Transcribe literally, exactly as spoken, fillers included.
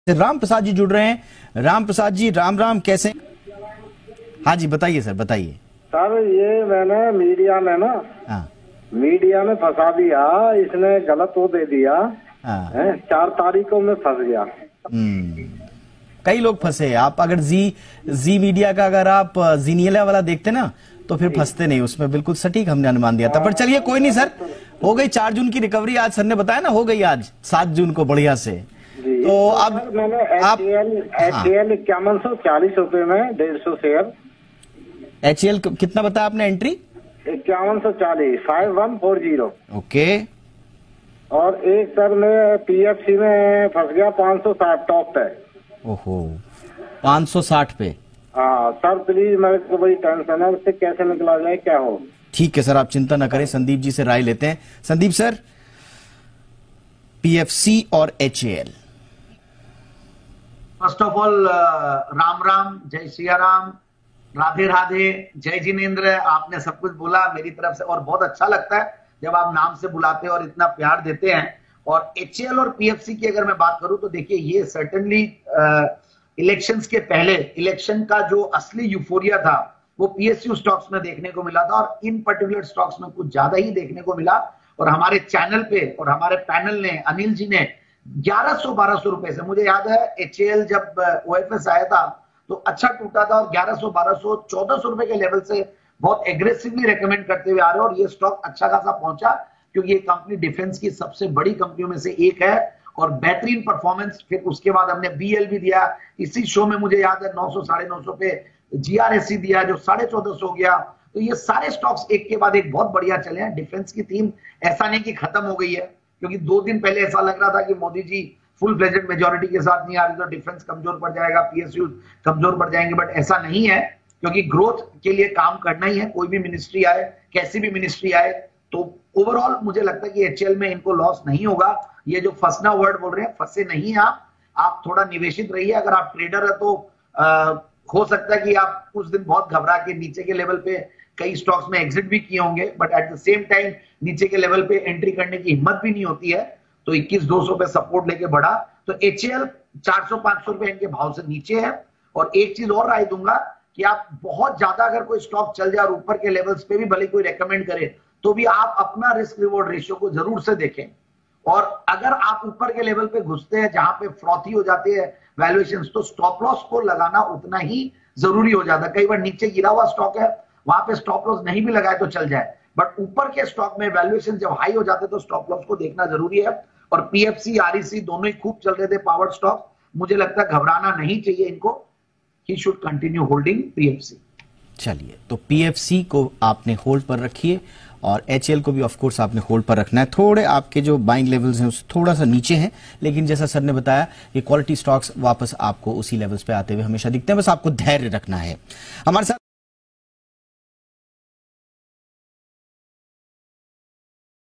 राम प्रसाद जी जुड़ रहे हैं। राम प्रसाद जी, राम राम, कैसे? हाँ जी, बताइए सर, बताइए। सर ये मैंने मीडिया में ना हाँ मीडिया में फंसा दिया, इसने गलत वो दे दिया। हाँ है, चार तारीखों में फंस गया। हम्म कई लोग फंसे। आप अगर जी जी मीडिया का अगर आप जीनियला वाला देखते ना तो फिर फंसते नहीं उसमें। बिल्कुल सटीक हमने अनुमान दिया था। पर चलिए कोई नहीं सर, हो गई चार जून की रिकवरी। आज सर ने बताया ना, हो गई आज सात जून को बढ़िया से। तो अब मैंने आप एचएल इक्यावन सौ चालीस रूपये में डेढ़ सौ शेयर। एचएल कितना बताया आपने एंट्री? इक्यावन सौ चालीस, five one four zero. Okay. और एक सर में पीएफसी में फंस गया पाँच सौ साठ टॉप पे। ओहो, पाँच सौ साठ पे। हाँ सर प्लीज, मेरे को बड़ी टेंशन है, उससे कैसे निकला जाए, क्या हो? ठीक है सर, आप चिंता न करें, संदीप जी से राय लेते हैं। संदीप सर, पीएफसी और HAL. First of all Ram Ram, जय सिया राम, राधे राधे, जय जिनेन्द्र। आपने सब कुछ बोला मेरी तरफ से, और बहुत अच्छा लगता है जब आप नाम से बुलाते हैं और इतना प्यार देते हैं। और एचएएल और पीएफसी की अगर मैं बात करूं तो देखिए, ये सर्टेनली इलेक्शंस के पहले इलेक्शन का जो असली यूफोरिया था वो पीएसयू स्टॉक्स में देखने को मिला था, और इन पर्टिकुलर स्टॉक्स में कुछ ज्यादा ही देखने को मिला। और हमारे चैनल पे और हमारे पैनल ने, अनिल जी ने ग्यारह सौ बारह सौ रुपए से, मुझे याद है एचएएल जब ओएफएस आया था तो अच्छा टूटा था, और ग्यारह सौ बारह सौ चौदह सौ रुपए के लेवल से बहुत एग्रेसिवली रेकमेंड करते हुए आ रहे हैं। और ये स्टॉक अच्छा खासा पहुंचा क्योंकि ये कंपनी डिफेंस की सबसे बड़ी कंपनियों में से एक है, और बेहतरीन परफॉर्मेंस। फिर उसके बाद हमने बीएल भी दिया इसी शो में, मुझे याद है नौ सौ साढ़े नौ सौ पे जीआरएससी दिया जो साढ़े चौदह सौ हो गया। तो ये सारे स्टॉक्स एक के बाद एक बहुत बढ़िया चले हैं। डिफेंस की थीम ऐसा नहीं कि खत्म हो गई है, क्योंकि दो दिन पहले ऐसा लग रहा था कि Modi ji full fledged majority के साथ नहीं आ रही तो डिफेंस कमजोर पड़ जाएगा, पीएसयू कमजोर पड़ जाएंगे, बट ऐसा नहीं है, क्योंकि ग्रोथ के लिए काम करना ही है। कोई भी मिनिस्ट्री आए, कैसी भी मिनिस्ट्री आए, तो ओवरऑल मुझे लगता है कि एचएएल में इनको लॉस नहीं होगा। ये जो फंसना वर्ड बोल रहे हैं, फंसे नहीं आप आप थोड़ा निवेशित रहिए। अगर आप ट्रेडर है तो आ, हो सकता है कि आप कुछ दिन बहुत घबरा के नीचे के लेवल पे कई स्टॉक्स में एग्जिट भी किए होंगे, but at the same time नीचे के लेवल पे एंट्री करने की हिम्मत भी नहीं होती है। तो इक्कीस दो सौ पे सपोर्ट लेके बढ़ा, तो एचएएल चार सौ पांच सौ रुपए इनके भाव से नीचे है। और एक चीज और राय दूंगा कि आप बहुत ज्यादा अगर कोई स्टॉक चल जाए और ऊपर के लेवल्स पे भी भले कोई रेकमेंड करे, तो भी आप अपना रिस्क रिवॉर्ड रेशियो को जरूर से देखें। और अगर आप ऊपर के लेवल पे घुसते हैं जहां पे फ्रॉथी हो जाती है वैल्यूएशंस, तो स्टॉप लॉस को लगाना उतना ही जरूरी हो जाता है। कई बार नीचे गिरा हुआ स्टॉक है, वहां पे स्टॉप लॉस नहीं भी लगाए तो चल जाए, बट ऊपर के स्टॉक में वैल्यूएशन जब हाई हो जाते तो स्टॉप लॉस को देखना जरूरी है। और पीएफसी, आरईसी दोनों ही खूब चल रहे थे पावर स्टॉक, मुझे लगता है घबराना नहीं चाहिए इनको। He should continue holding PFC. चलिए, तो पीएफसी को आपने होल्ड पर रखिए और एचएएल को भी ऑफ कोर्स आपने होल्ड पर रखना है। थोड़े आपके जो बाइंग लेवल्स हैं उससे थोड़ा सा नीचे हैं, लेकिन जैसा सर ने बताया ये क्वालिटी स्टॉक्स वापस आपको उसी लेवल्स पे आते हुए हमेशा दिखते हैं। बस आपको धैर्य रखना है। हमारे साथ